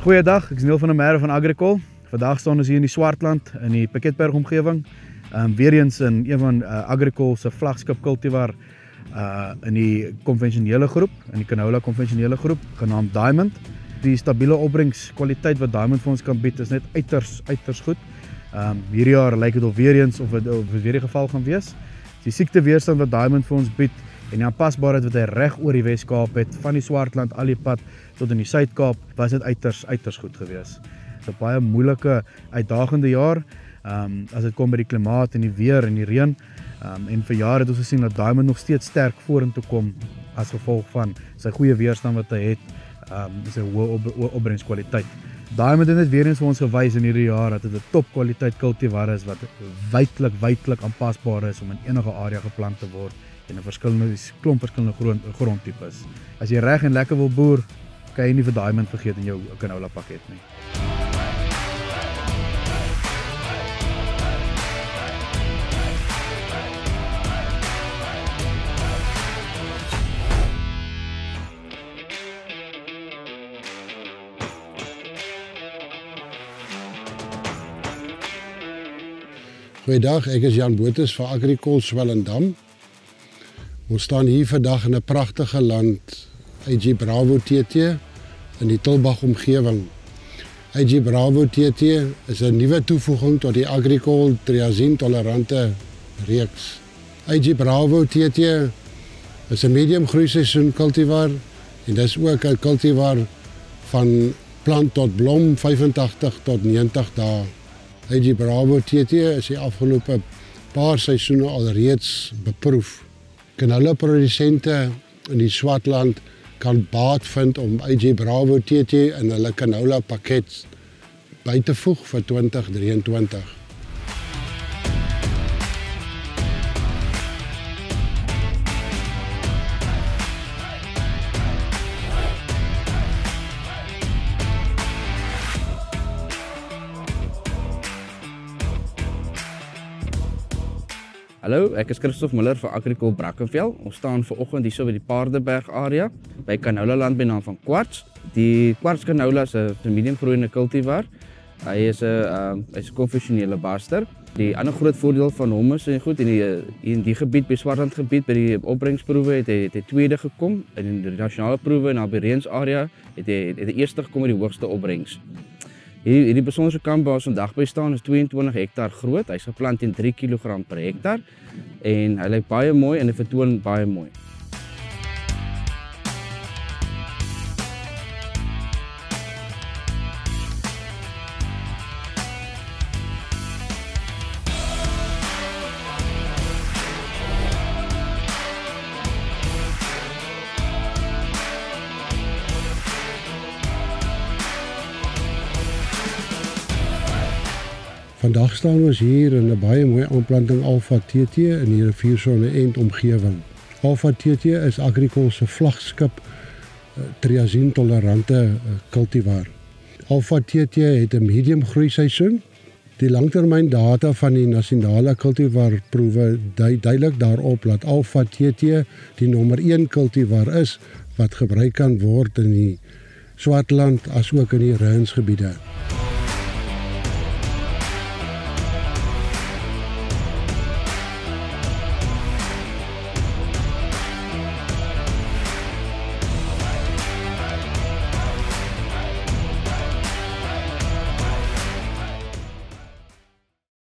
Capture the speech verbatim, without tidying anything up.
Goeiedag, ek is Neil van der Merwe van Agricol. Vandaag staan ons hier in die Swartland, in die Piketberg omgewing. Um, weer eens in een van uh, Agricol se vlaggenskap kultivar uh, in die konvensionele groep, in die canola konvensionele groep, genaamd Diamond. Die stabiele opbrengskwaliteit wat Diamond vir ons kan bied is net uiters, uiters goed. Um, hierdie jaar lyk dit of weer eens of het, of het weer die geval gaan wees. Die siekteweerstand wat Diamond vir ons bied en die aanpasbaarheid wat hy reg oor die Wes-Kaap het, van die Swartland al die pad tot in die Suid-Kaap, was dit uiters, uiters goed gewees. Dit is 'n baie moeilike, uitdagende jaar, um, as dit kom by die klimaat en die weer en die reën. Um, en vir jare het ons gesien dat Diamond nog steeds sterk vorentoe kom as gevolg van sy goeie weerstand wat hy het, um, sy hoë op, opbrengskwaliteit. Diamond het net weer eens vir ons gewys in hierdie jaar dat dit 'n topkwaliteit kultivar is wat wydlik, wydlik aanpasbaar is om in enige area geplant te word en 'n verskillende klomp verskillende grond, grondtipes. As jy reg en lekker wil boer, kan jy nie vir Diamond vergeet in jou canola pakket nie. Goeiedag, ek is Jan Botes van Agricol Swellendam. Ons staan hier vandag in 'n pragtige land, I G Bravo T T, in die Tulbagh omgewing. I G Bravo T T is 'n nuwe toevoeging tot die Agricol triazine-tolerante reeks. I G Bravo T T is 'n medium groeiseisoen kultivar en dis ook 'n kultivar van plant tot blom vyfentagtig tot negentig dae. I G Bravo T T is die afgelope paar seisoene alreeds beproef. Canola produsente in die Swartland kan baat vind om I G Bravo T T in hulle canola pakket by te voeg vir twintig drieëntwintig. Hallo, ek is Christof Miller van Agricol Brackenfell. Ons staan vanoggend hier so by die Paardeberg area, by canola land by naam van Quartz. Die Quartz canola is 'n medium groeiende kultivar. Hy is 'n uh, hy's 'n konvensionele baster. Die ander groot voordeel van hom is en goed in die in die gebied by Swartland gebied by die opbrengsproewe het hy het hy tweede gekom in die nasionale proewe en by Reens area het hy het die eerste gekom met die hoogste opbrengs. Hierdie, hierdie besondere kamp waar ons vandag by staan is tweeëntwintig hektaar groot. Hy's geplant teen drie kilogram per hektaar en hy lyk baie mooi en hy vertoon baie mooi. Vandag staan ons hier in 'n baie mooi aanplanting Alpha T T in die riviersonne end omgewing. Alpha T T is Agricol se vlaggenskap triazine-tolerante kultivar. Alpha T T het 'n medium groeiseisoen. Die langtermyn data van die nasionale kultivarproewe dui duidelik daarop dat Alpha T T die nommer een kultivar is wat gebruik kan word in die Swartland asook in die Reensgebiede.